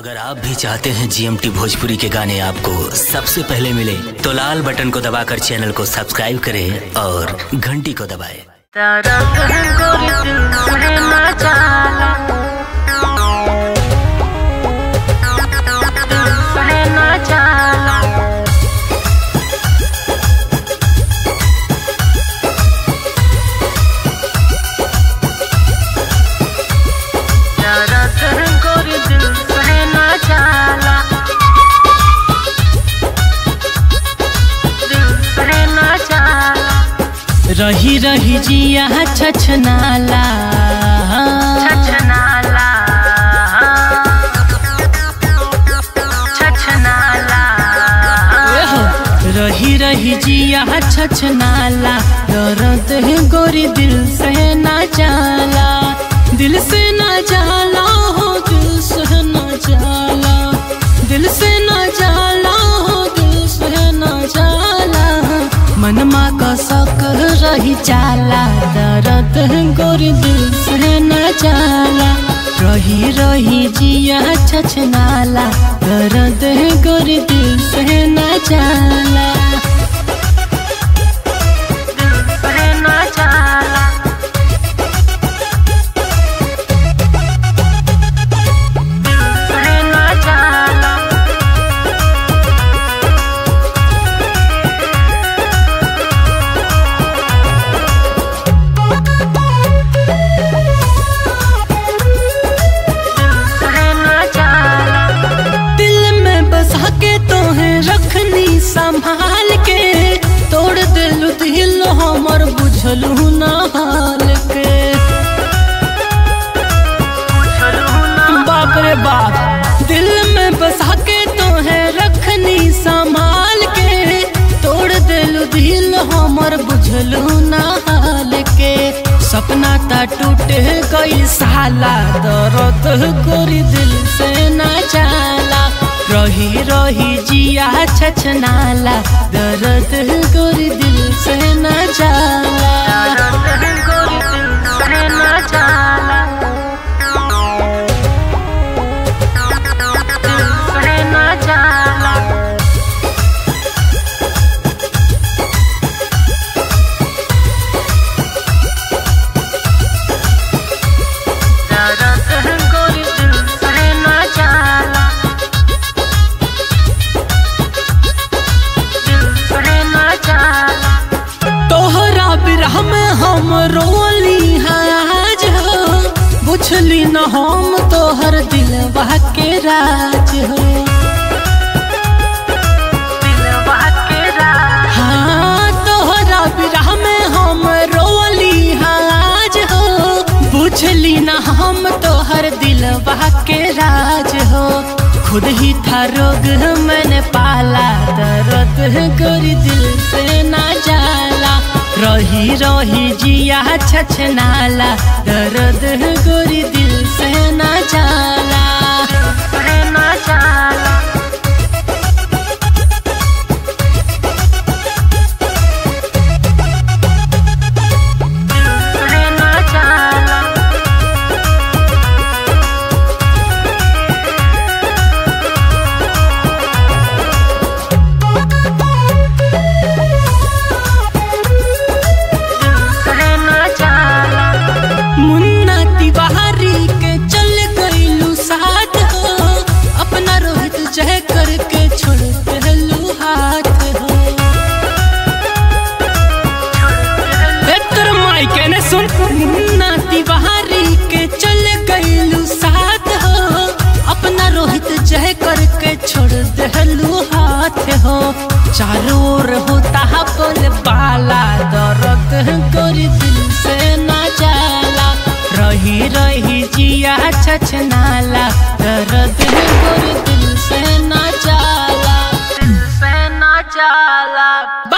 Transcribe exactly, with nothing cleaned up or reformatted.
अगर आप भी चाहते हैं जीएमटी भोजपुरी के गाने आपको सबसे पहले मिले तो लाल बटन को दबाकर चैनल को सब्सक्राइब करें और घंटी को दबाएं। रही रही जिया छछनाला छछनाला छछनाला रही रही जिया छछनाला दर्द है गोरी दिल से ना जाला दिल से ना जाला हो दिल से ना जाला दिल से ना जाला हो दिल से ना जाला मनमा का शक रही जाला दर्द गोरी दिल से न जाला रही रही जिया छछनाला दर्द गोरी दिल से न जाला दिल से न जाला दिल से न जाला संभाल के तोड़ दिल दिल हमर बुझलू ना हाल के बाप रे बाप दिल में बसा के तोहें रखनी संभाल के तोड़ दिल दिल हमर बुझलू ना हाल के सपना ता टूटे गई साला दर्द गोरी दिल से ना जाला रही रही जिया छछनाला दर्द गोरी दिल से न जाला दर्द गोरी दिल से न जाला दिल से न जाला दर्द गोरी दिल से न जाला तोहरा बिरह में हम रोली आज हो बुझली न हम तोहर दिलवा के राज हो दिलवा के राज हाँ तोहरा बिरह में हम रोली आज हो बुझली न हम तोहर दिलवा के राज हो खुद ही था रोग मैंने पाला दर्द गोरी दिल से ना जाला रही रही जिया छछनाला दर्द गोरी दिल से ना जाला ना जाला जय करके छोड़ पहलू हाथ हो बेहतर माई कहने सुन नाती बहारी के चल गईलू साथ हो अपना रोहित जय करके छोड़ पहलू हाथ हो चारों ओर होता पल बाला दर्द गोरी दिल से ना जाला रही रही जिया छछनाला दर्द गोरी दिल से ना जाला दिल से ना जाला।